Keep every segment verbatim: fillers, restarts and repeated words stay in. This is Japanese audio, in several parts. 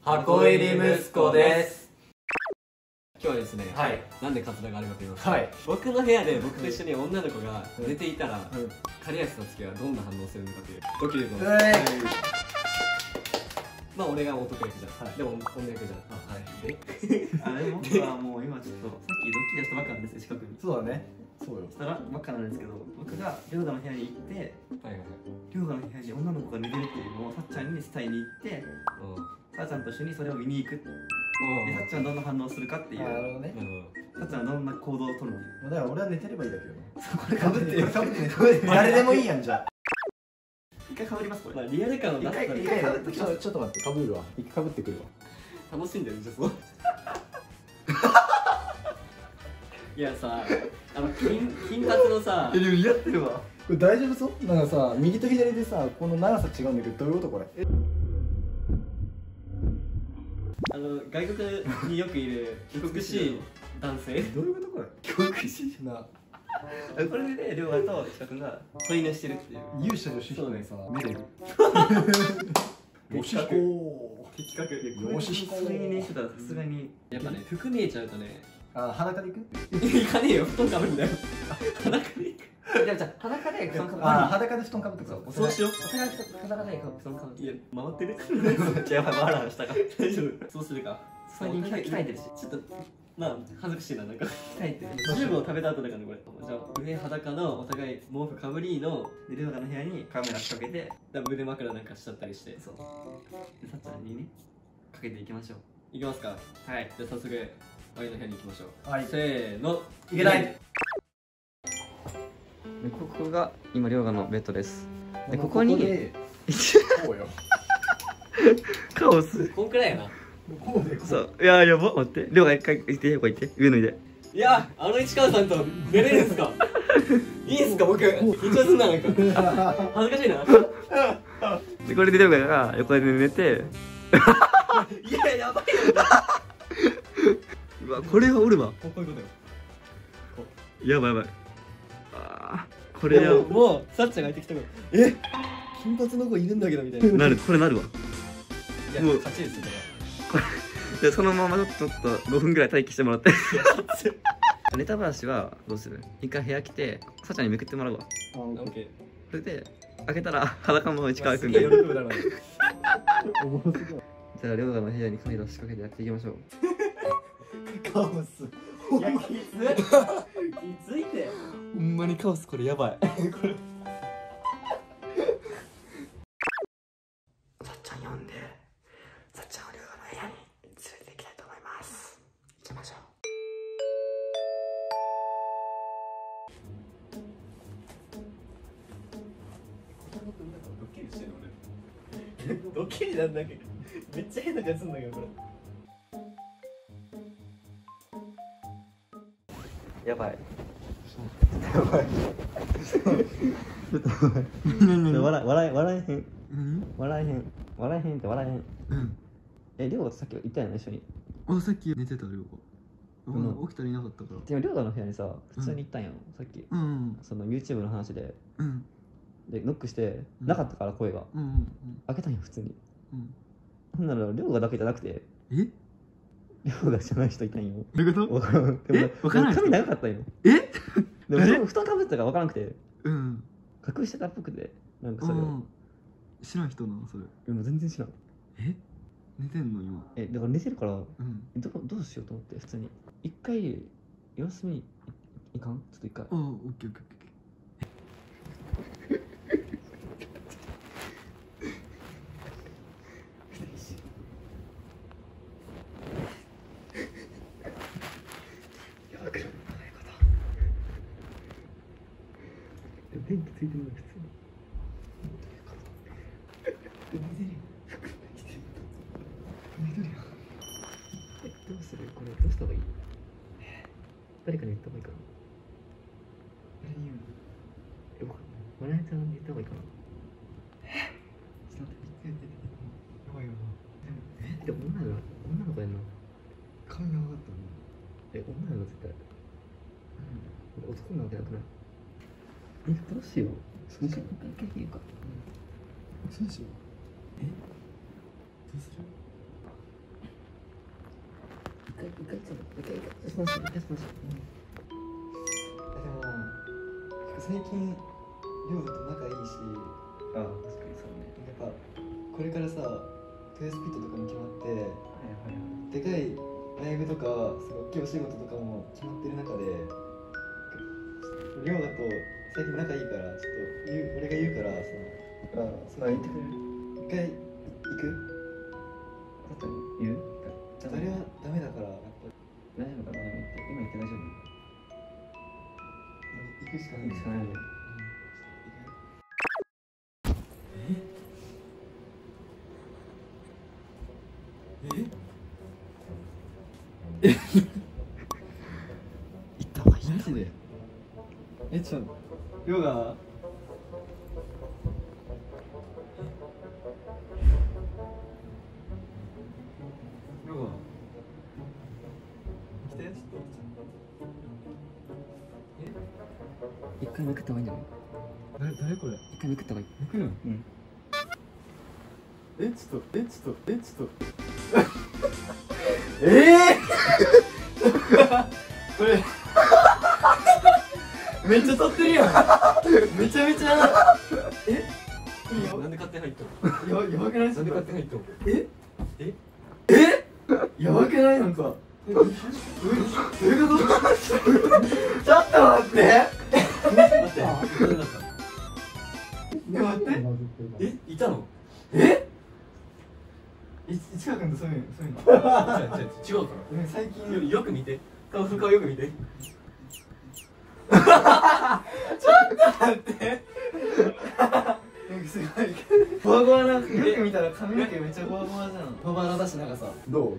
箱入り息子です。 今日はですね、 はい、 なんでカツラがあるかと言いますと、 はい、 僕の部屋で僕と一緒に女の子が寝ていたら、 うん、 刈安さつきはどんな反応するのかというドキュメント。まあ俺が男役じゃん、はい、でも女役じゃん。あ、はい。であれ僕はもう今ちょっとさっきドッキリしたばっかなんですよ、近くに。 そうだね、そうよ。 したらばっかなんですけど、僕が亮太の部屋に行って、はいはいはい、亮太の部屋に女の子が寝てるっていうのをさっちゃんに伝えに行って、さっちゃんと一緒にそれを見に行く。で、さっちゃんどんな反応するかっていう。なるほどね。さっちゃんはどんな行動を取るの。だから俺は寝てればいいだけどね。これかぶって、かぶってね。誰でもいいやんじゃ。一回かぶりますこれ。まあリアル感を出すから。一回かぶってきます。ちょっと待って、かぶるわ。一回かぶってくるわ。 楽しんでるじゃん、そう。いやさ、あの金金髪のさ。 え、でもやってるわ。 これ大丈夫そう？なんかさ、右と左でさ、この長さ違うんだけど、どういうことこれ？ あの外国によくいる美しい男性。 どういうことこれ？ 帰国子女な。これで亮太と近くが添い寝してるっていう。 勇者よしひこにさ、見れる。よしひこ。 的確。 よしひこ。 添い寝してたらさすがに。 やっぱね、服見えちゃうとね。 あ、裸で行く？ 行かねえよ、布団かぶるんだよ。裸で行く。 じゃあじゃあ裸で布団かぶる。 あ、裸で布団かぶってください。 そうしよう。お互い裸で布団かぶる。 いや、回ってる？ じゃあやばい、バランしたから。 大丈夫。そうするか。 最近鍛えてるし。 ちょっとまあ恥ずかしいな、なんか。 鍛えてる。 十分を食べた後だからね、これ。じゃあ上裸のお互い毛布かぶりので亮太の部屋にカメラ仕掛けて、 腕枕なんかしちゃったりして。そう。 でさっちゃんにねかけていきましょう。 いきますか。はい。じゃあ早速ワイの部屋に行きましょう。はい。せーの。 いけない。 でここが今亮太のベッドです。でここにこうよ。カオス。 こんくらいやな。 こうでこう。そう。いややば、待って。亮太一回行って、ここ行って。上脱いで。 いや、あの市川さんと寝れるんすか？いいんすか僕。緊張すんな、なんか。恥ずかしいな。 でこれで亮太が横で寝て。 いや、やばいよ。 うわ、これはおるわ。 こういうことよ。 やばいやばい。ああ、これはもうさっちゃんが入ってきたから。え、金髪の子いるんだけどみたいな。 なる、これなるわ。 いや、勝ちですよ。 でそのままちょっとごふんぐらい待機してもらって。ネタ話はどうする？一回部屋来てさっちゃんにめくってもらうわ。 オッケー。 それで開けたら裸の市川君が喜ぶだろうね。じゃあ亮太の部屋にカメラを仕掛けてやっていきましょう。 カオス。 いや、きつい。きついって。 ほんまにカオス、これやばい。これさっちゃん呼んで、さっちゃんを亮太の部屋に連れて行きたいと思います。行きましょう。 ドッキリしてる俺。ドッキリなんだけど、めっちゃ変な感じするんだけどこれ。 やばい。 やばい。 ちょっと笑笑え笑えへん。笑えへん笑えへんって笑えへん。うん。え、亮太さっき言ったよね、一緒に。 あ、さっき寝てた亮太。うん、起きたらいなかったから。 でも亮太の部屋にさ、普通に行ったんよ、さっき。うん。その YouTube の話で。うん。で、ノックしてなかったから声が。うん。開けたんよ普通に。うん。ほんなら亮太だけじゃなくて。え？亮太じゃない人いたんよ。 どういうこと？ わからん。でもわからない。髪長かったんよ。え？でも布団かぶってたからわからなくて。うん。隠してたっぽくて、なんかそれを。 知らん人なのそれ。 でも全然知らん。え？ 寝てんの今。 え、だから寝てるから、うん、どどうしようと思って普通に一回様子見いかん？ちょっと一回。ああ、オッケーオッケーオッケー。電気ついてるの普通に。どうする？これどうした方がいい？誰かに言った方がいいかな？誰に言うの？え、わかんない。マネージャーに言った方がいいかな？え？ちょっと待って、びっくりしてやばいよな。でも、え？でも女の子、女の子やんな。 髪長かったの？ え、女の子絶対。うん。男なわけなくない？え、どうしよう。一回言うか。 そうしよう。え？どうする？ 回一回ちょっと一回一回スポンス一回スポンス。 でも最近亮太と仲いいし、 ああ確かにそうね。 やっぱこれからさトゥースピットとかも決まって、 はいはい。 でかいライブとかすごい大きいお仕事とかも決まってる中で亮太と最近仲いいからちょっと言う俺が言うからそのあその言ってくれる一回行くだったら言う？ あれはダメだからやっぱ大丈夫かな？今言って大丈夫？ 行くしかない行くしかないよ。 行った方がいいマジでえちょ亮が亮が来てちょっ一回めくった方がいいんじゃない？ と誰誰これ一回めくった方がいい。 めくるんうん。 えちょっとえちょっとえちょっとええこれめっちゃ撮ってるやんめちゃめちゃえいいよなんで勝手に入ったの？ ややばくないなんで勝手に入ったの？ えええやばくないなんかえどういうどういうことちょっと待って待って。何だったの？ え待ってえいたの？ えい市川君とそういうそういうの違う違う違うから。 最近よく見て。顔顔よく見て。 待ってなんかすごいボワボワなよく見たら髪の毛めっちゃボワボワじゃんボワボワだし長さどう？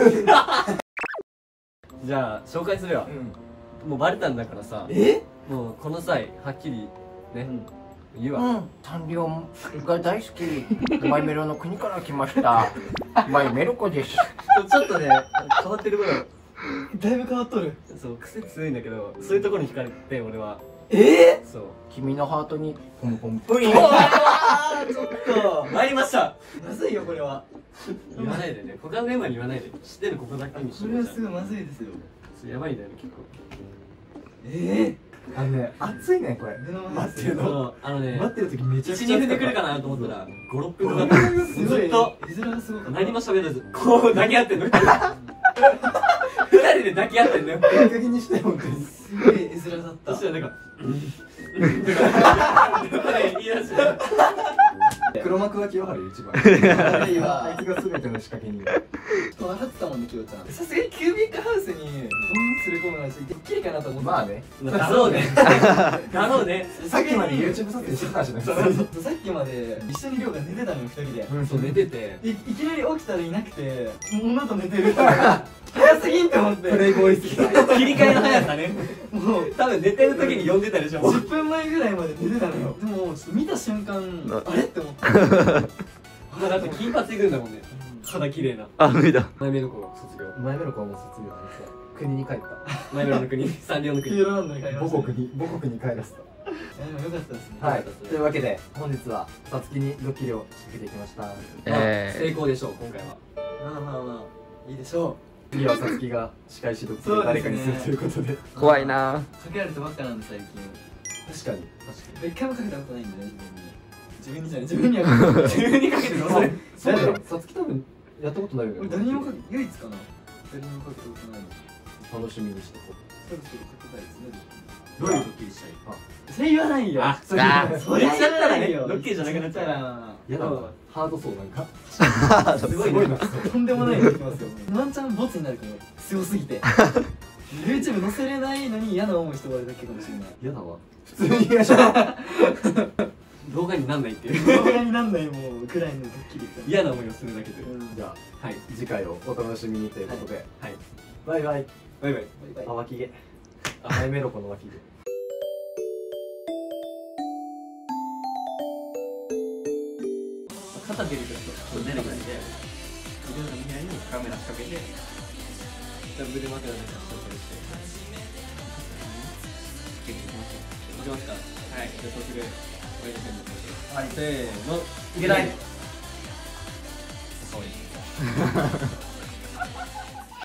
じゃあ紹介するよ。 うんもうバレたんだからさ。 えもうこの際はっきりね言うわ。 うん、サンリオが大好き。マイメロの国から来ました。マイメロコです。 ちょちょっとね変わってることだいぶ変わっとるそう癖強いんだけどそういうところに惹かれて俺はえそう君のハートにポンポンプリン。 あーちょっと参りました。 まずいよこれは言わないでね他のメンバーに言わないで知ってるここだけにしそれはすごいまずいですよいやばいんだよね結構えあのね、熱いねこれ。 え目の前待ってるの。 そうあのね待ってる時めちゃくちゃ。 いちにふんで来るかなと思ったらごろっぷんかかったすごいずっと絵面がすごかった何も喋らずこう抱き合ってんの二人で抱き合ってんのよ。 いい加減にして本当に。 すごい絵面だったそしたらなんかうんとか言い出して黒幕は清原一番。 悪いわあいつが全ての仕掛けに。 笑ってたもんねきよちゃんさすがにキュービックハウスにボン連れ込むのはドッキリかなと思ってまあね。 だろうねだろうねさっきまで YouTube 撮影してたしね。 そうさっきまで一緒に亮が寝てたのよ二人でうんそう寝てていいきなり起きたらいなくて女と寝てる早すぎんって思ってプレイボーイ好き。 切り替えの速さねもう多分寝てる時に呼んでたでしょじゅっぷんまえぐらいまで寝てたのよでもちょっと見た瞬間あれって思ってまあだって金髪いくんだもんね肌綺麗なあ、脱いだ。 前目の子が卒業前目の子はもう卒業して国に帰った。 前目の国サンリオの国黄色なんだに帰りました母国に母国に帰らせた。 でもよかったですねはい。というわけで本日はさつきにドッキリを仕掛けてきました。 まあえー成功でしょう今回はまあまあまあいいでしょ次はさつきが司会指導を誰かにするということで。 怖いな。 うかけられてばっかなんで最近確かに。 一回もかけたことないんでね自分に自分にじゃない自分には自分にかけてどうするそうだよ。さつき多分やったことないよね。 俺誰にもかけ唯一かな誰にもかけたことないの楽しみにしてこそろそろかけたいですねどういうドッキリしたいそれ言わないよあう。 あそれ言わないよドッキリじゃなくなっちゃうら嫌だな。ハードそうなんか。 すごいねすごいな。 とんでもないの来ますよワンチャンボツになるかも強すぎて YouTube 載せれないのに嫌な思いして終わるだけかもしれない嫌だわ。普通に嫌だ。 動画になんないっていう動画になんないもうくらいのドッキリ嫌な思いをするだけでうんじゃあはい次回をお楽しみにということで。 はいバイバイ。 バイバイバイバイあ脇毛。あマイメロコの脇毛。 肩出るとちょっと出るぐらいで自分の部屋にカメラ仕掛けてダブル枕で撮影して結構いきましょういきますかはいじゃあそうするこれで全部はいせーのいけないそうです